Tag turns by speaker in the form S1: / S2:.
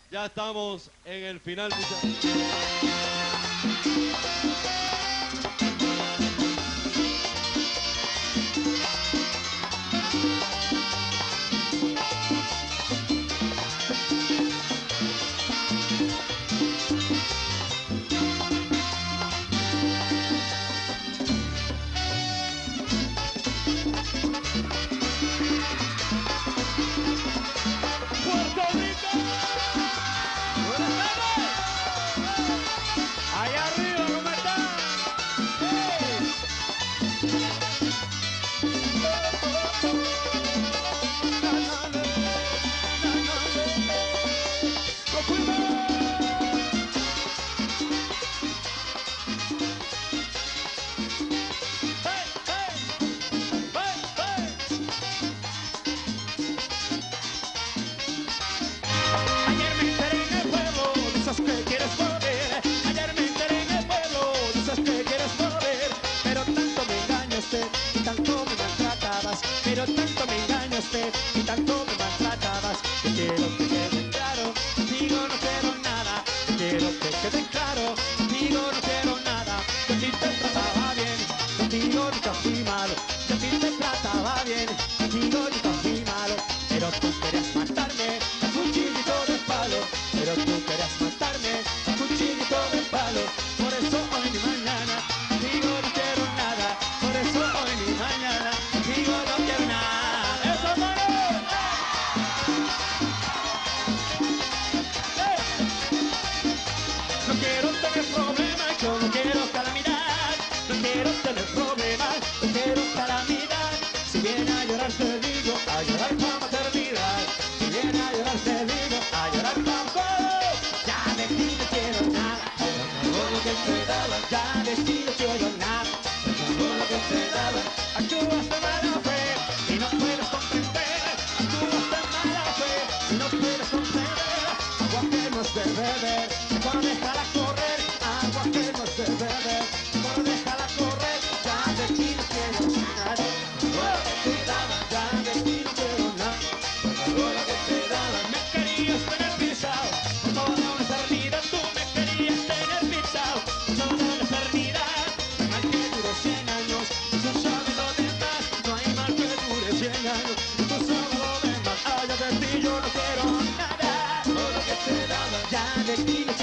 S1: Ya estamos en el final, muchachos. ¡Puerto Rico! ¡Buenas tardes! ¡Allá arriba, ¿cómo están? ¡Nos fuimos! ¡Hey, hey! ¡Hey, hey! Ayer me enteré en el pueblo, dices que quieres volver. Ayer me enteré en el pueblo, dices que quieres volver. Pero tanto me engañaste y tanto me maltratabas. Pero tanto me engañaste y tanto me maltratabas. Que quiero que quede claro, contigo no quiero nada. Que quiero que quede claro, contigo no quiero nada. Que a ti te trataba bien, contigo nunca fui malo. Que a ti te trataba bien, contigo nunca fui malo. Pero tú querías matarme a cuchillito de palo. Pero tú querías matarme a cuchillito de palo. Por eso hoy ni mañana contigo no quiero nada. Por eso hoy ni mañana contigo no quiero nada. ¡Eso, mano! ¡Hey! No quiero tener problemas, yo no quiero calamidad. No quiero tener problemas, no quiero calamidad. Si viene a llorar te digo, a llorar pa' maternidad. Si viene a llorar te digo, a llorar pa' todo. Ya de ti no quiero nada, todo lo que te daba. Ya de ti no quiero nada, todo lo que te daba. Actúas de mala fe y no puedes comprender. Actúas de mala fe y no puedes comprender. Agua que no es de beber, mejor déjala correr. Agua que no es de beber, mejor déjala correr. Ya de ti no quiero nada, todo lo que te daba. Ya de ti no quiero nada, todo lo que te daba. Me querías tener pisado por toda una eternidad. Tú me querías tener pisado por toda una eternidad. No hay mal que dure 100 años, y tú sabes lo demás. No hay mal que dure 100 años, y tú sabes lo demás. Ah, ya de ti yo no quiero nada, todo lo que te daba. Ya de ti no